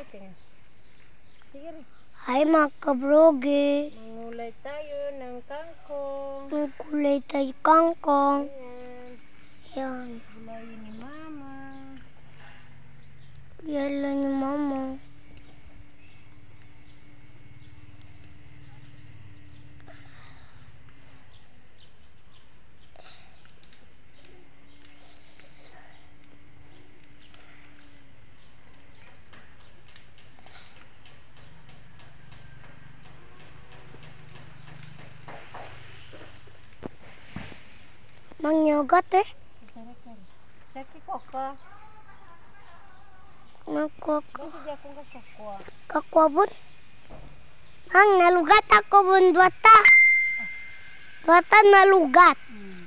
tingnan. Sige rin. Hi mga kabrogi. Mangulay tayo ng kangkong. Mangulay tayo kangkong. Ayan. Yan. Gulayin ni Mama. Yala ni Mama. Mangyogat eh. Saki koko. Mangkok. Bakit akong kakakwa? Kakwa bun. Ang nalugat ako bun. Dwata. Dwata nalugat.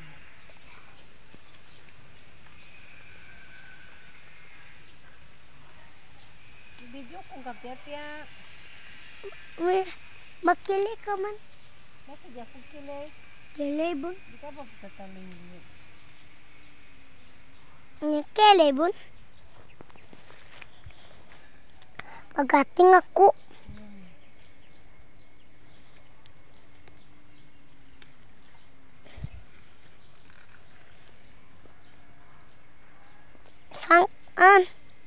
Video kong kapya-pya. Makili ka man. Bakit akong kilay? Kilay bun. Di ka ba pagkataling niyo? Kilay bun. Pagating ako. Saan?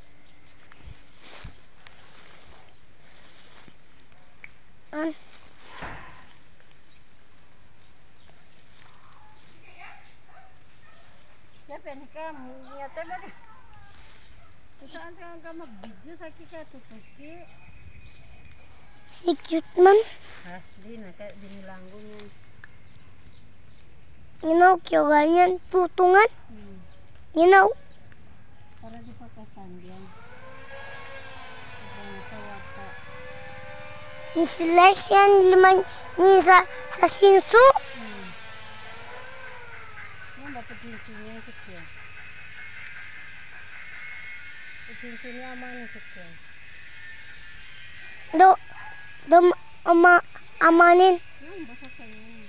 Siapa ni kamu? Nyata ba? Saan ka mag-video sa kikatutuki? Si cute man. Ha? Di na, binilanggo niya. Ginaw kyo ganyan. Tutungan. Ginaw. Para di pa kasandyan. Ito sa wata. Ni Celestian liman ni sa sinso. Yan, dapat sinsin niya yung sikya. Sinsin niya ama ng sikya. Amanin. Yan, basa sa inyo.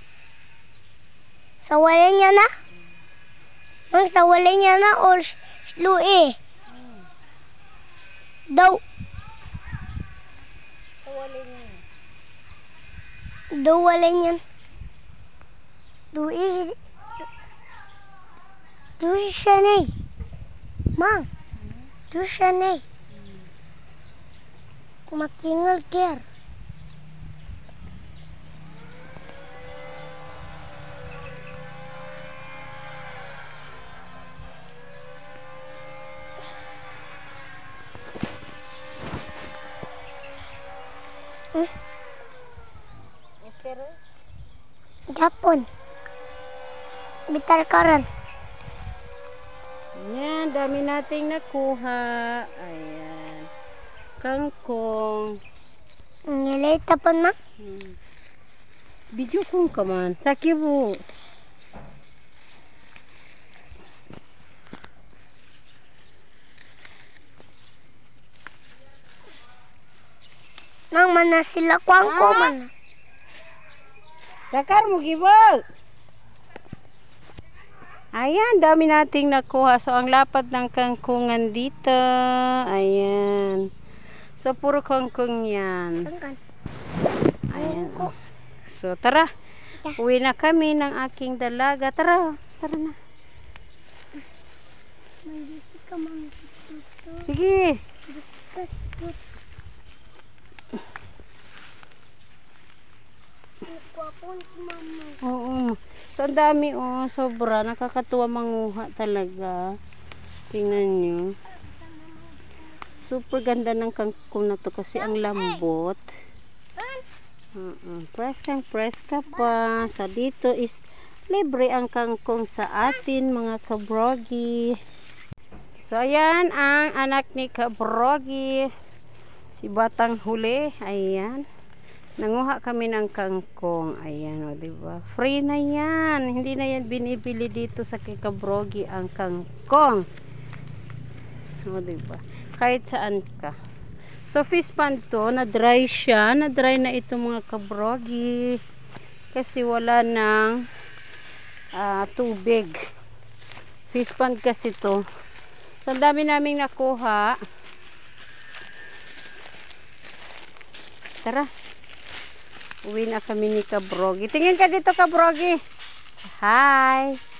Sawalin niya na? Mang sawalin niya na o slui? Daw. Sawalin niya. Daw walin niya. Dui siya na eh. Mang. Dui siya na eh. Makingal ker. Pero Japon. Bitar karan. yan, dami nating nakuha. Ayan. Kangkong. Nilay tapon ma. Video kong kaman. Saki bu. Nang mana sila kwangko man. Dakar mo gibag. Ayan, dami nating nakuha. So, ang lapad ng kangkungan dito. Ayan. So, puro kangkong yan. Sangkan. Ayan. So, tara. Uwi na kami ng aking dalaga. Tara. Tara na. Mandisi ka mang. Sige. Kwapon si mama. Oo. So, ang dami oh. Sobra. Nakakatuwa manguha talaga. Tingnan nyo. Super ganda ng kangkong na to kasi ang lambot. Press ka pa. So, dito is libre ang kangkong sa atin mga kabrogi. So, ayan ang anak ni kabrogi. Si Batang Huli. Ayan. Nanguha kami ng kangkong. Ayan o, diba? Free na yan. Hindi na yan binibili dito sa kabrogi ang kangkong. O, diba? Kahit saan ka. So, fish pond to, na-dry siya. Na-dry na ito mga kabrogi. Kasi wala ng tubig. Fish pond kasi to. So, ang dami naming nakuha. Tara. Uwi na kami ni Kabrogi. Tingin ka dito, Kabrogi. Hi.